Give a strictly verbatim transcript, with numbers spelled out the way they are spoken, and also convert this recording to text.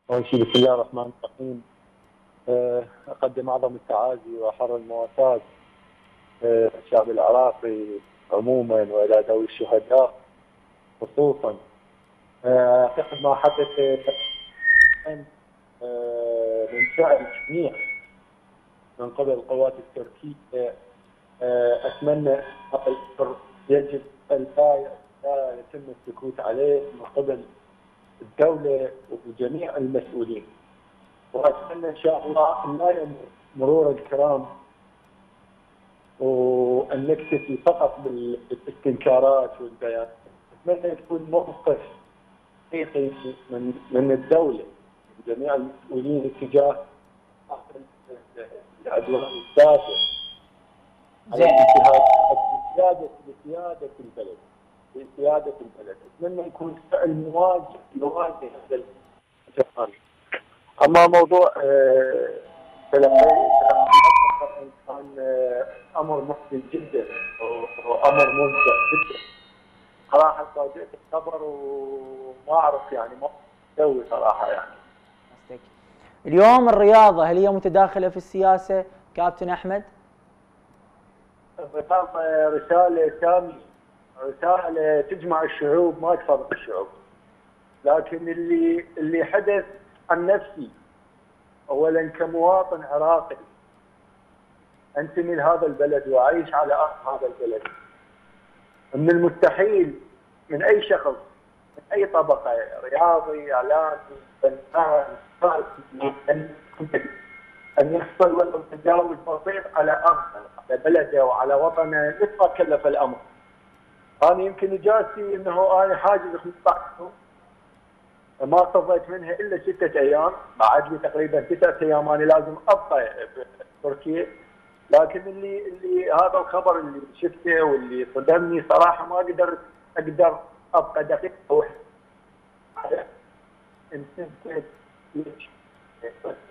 أول شيء بسم الله الرحمن الرحيم. آه، أقدم أعظم التعازي وأحر المواساة آه، الشعب العراقي عموما وإلى ذوي الشهداء خصوصا. آه، أعتقد ما حدث آه، من فعل جميع من قبل القوات التركية. آه، أتمنى هذا الأمر يجب ألا لا يتم السكوت عليه من قبل الدولة وجميع المسؤولين، واتمنى ان شاء الله ان لا يمر مرور الكرام وان نكتفي فقط بالاستنكارات والبيانات. اتمنى يكون موقف حقيقي من من الدوله من جميع المسؤولين اتجاه العدوان السافر على الانتهاكات بسياده بسياده البلد بسياده البلد. اتمنى يكون فعل مواجه يواجه هذا الجرائم. اما موضوع آه، تلقي كان آه، امر محزن جدا وامر ممتع جدا. صراحه فاجئت الخبر وما اعرف يعني ما اسوي صراحه يعني. اليوم الرياضه هل هي متداخله في السياسه كابتن احمد؟ الرياضه رساله ساميه، رساله تجمع الشعوب ما تفرق الشعوب، لكن اللي اللي حدث عن نفسي اولا كمواطن عراقي انتمي لهذا البلد واعيش على ارض هذا البلد، من المستحيل من اي شخص من اي طبقه رياضي اعلامي فنان ان ان يحصل ولو تجاوز بسيط على ارضه على بلده وعلى وطنه مثل ما كلف الامر. انا يمكن اجازتي انه انا حاجز خمسة عشر يوم ما قضيت منها الا ستة ايام، بعد لي تقريبا تسعة ايام انا لازم ابقى بتركيا. لكن اللي اللي هذا الخبر اللي شفته واللي صدمني صراحه ما قدرت اقدر ابقى دقيقه واحده.